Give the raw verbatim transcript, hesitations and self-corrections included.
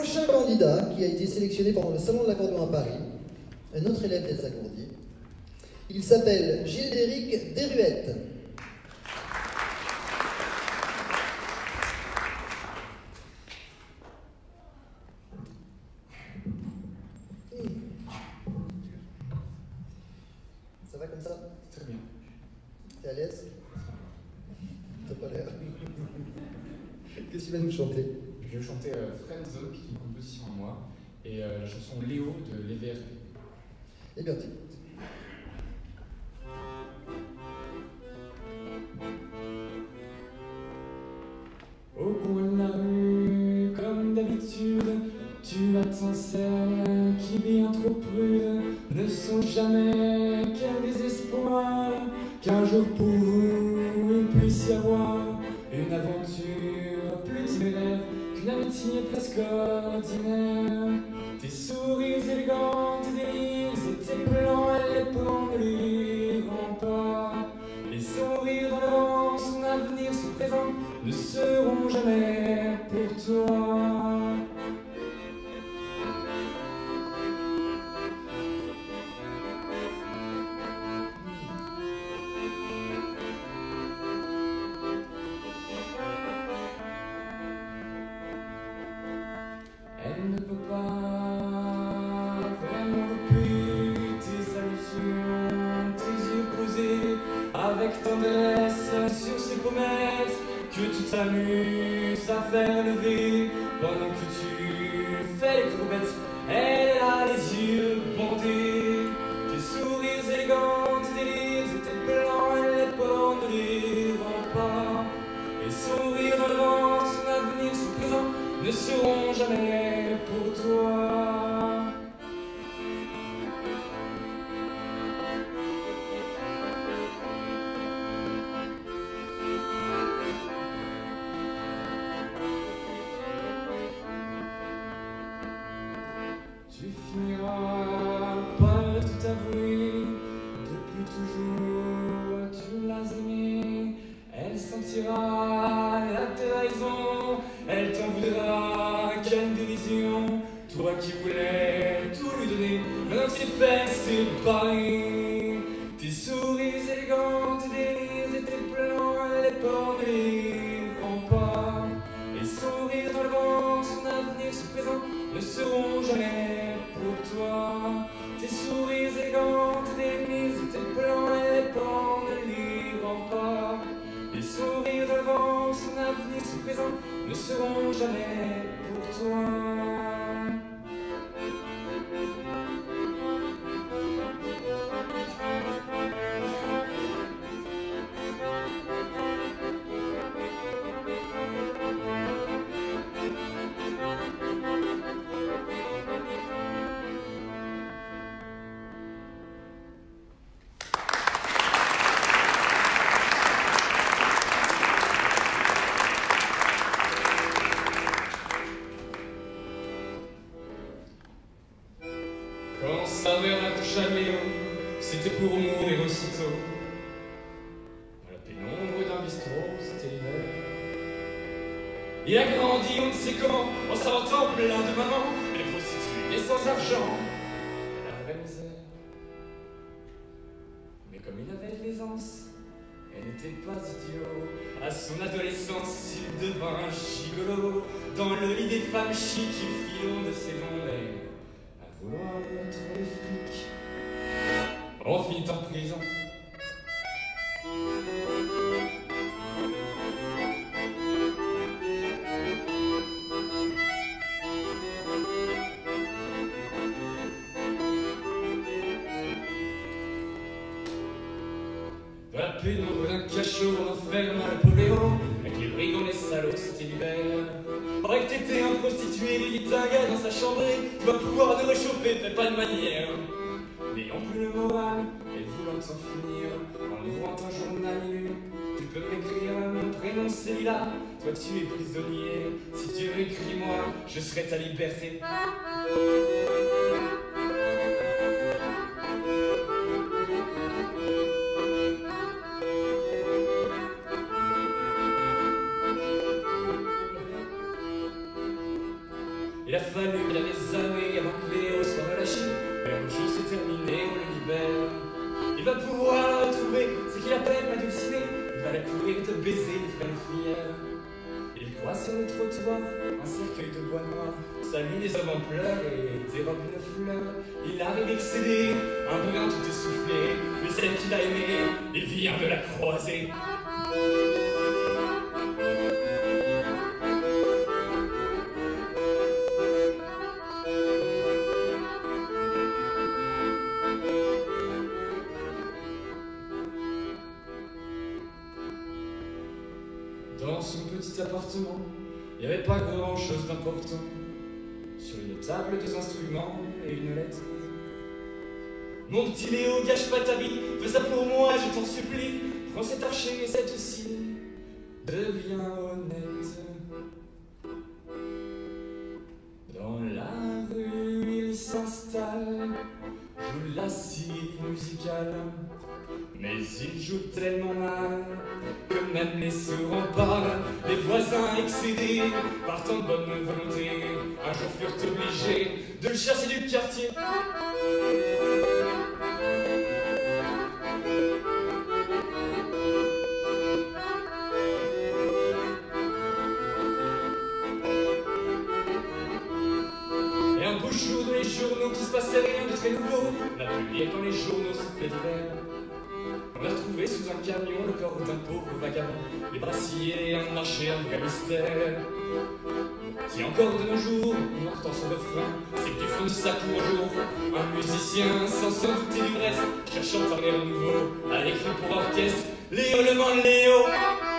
prochain candidat qui a été sélectionné pendant le Salon de l'accordéon à Paris, un autre élève d'Elsa Gourdier. Il s'appelle Gildéric Deruette. Ça va comme ça? Très bien. T'es à l'aise? T'as pas l'air. Qu'est-ce que tu vas nous chanter? Je vais chanter euh, Friend Zone, qui est une composition à moi, et euh, la chanson Léo de l'E V R P. Eh bien, t'écoutes. Au coin de la rue, comme d'habitude, tu attends celles qui, bien trop prudes, ne sont jamais qu'un désespoir, qu'un jour pour vous il puisse y avoir une aventure plus téméraire qu'une amitié presque ordinaire. Tes sourires élégants, tes délires et tes plans, elle les prend ne lui rend pas. Les sourires dans le vent, son avenir, son présent ne seront jamais pour toi. Elle ne peut pas vraiment couper tes allusions, tes yeux posés avec tendresse sur ces pommettes que tu t'amuses à faire lever pendant que tu fais les courbettes. Elle a les yeux bandés, tes sourires élégants, tes délires et tes plans, elle les porte, ne les rend pas. Et sourire dans le vent, son avenir, son présent ne seront jamais pour toi. Tu finiras par tout avouer, depuis toujours tu l'as aimée. Elle sentira la trahison, elle t'en voudra qu'une dérision. Toi qui voulais tout lui donner, maintenant c'est fait, c'est pareil. Tes sourires élégants, tes délires et tes plans, elle les porte, ne les rend pas. Les sourires dans le vent, son avenir, son présent ne seront jamais pour toi. Tes sourires élégants, tes délires et tes plans, elle les porte, ne les rend pas. Les sourires dans le vent, son avenir, son présent ne seront jamais pour toi. Quand sa mère accoucha de Léo, c'était pour mourir aussitôt. Dans la pénombre d'un bistrot, c'était l'hiver. Il a grandi, on ne sait comment, en sortant plein de maman, les prostituées et sans argent, la vraie misère. Mais comme il avait de l'aisance, elle n'était pas idiot. À son adolescence, il devint un gigolo. Dans le lit des femmes chics, il fit long de ses longs lèvres. Vouloir mettre le fric, on finit en prison. Dans la pénombre d'un cachot, on enferme un pauvre Léo. Avec les brigands, les salauds, c'était l'hiver. Paraît que t'étais un prostitué, il dit un gars dans sa chambrée. Tu vas pouvoir te réchauffer, fais pas de manière. N'ayant plus le moral et voulant s'en finir, en ouvrant ton journal lu, tu peux m'écrire mon prénom c'est Lila. Toi tu es prisonnier, si tu écris moi, je serai ta liberté. Il a fallu bien des années avant que Léo soit relâché. Mais un jour c'est terminé, on le libère. Il va pouvoir la retrouver, ce qu'il appelle ma dulcinée. Il va la courir, te baiser, lui faire une fière. Il croit sur le trottoir un cercueil de bois noir. Salue les hommes en pleurs et dérobe une fleur. Il arrive excédé, un brin tout essoufflé. Mais celle qu'il a aimée, il vient de la croiser. Dans son petit appartement, il n'y avait pas grand chose d'important. Sur une table, deux instruments et une lettre. Mon petit Léo, gâche pas ta vie, fais ça pour moi, je t'en supplie. Prends cet archer et cette scie, deviens honnête. Dans la rue, il s'installe, joue la scie musicale. Mais il joue tellement mal que même les sourds en parlent. Les voisins excédés par tant de bonne volonté un jour furent obligés de le chasser du quartier. Et un beau jour dans les journaux qui se passait rien de très nouveau, on a publié dans les journaux ce fait divers. On a trouvé sous un camion le corps d'un pauvre vagabond, les bras sciés et un marché, un vrai mystère. Si encore de nos jours, on entend son refrain, c'est que du fond de sa cour au jour, un musicien, sans s'en douter du reste, cherchant un air nouveau, a écrit pour orchestre les hurlements de Léo.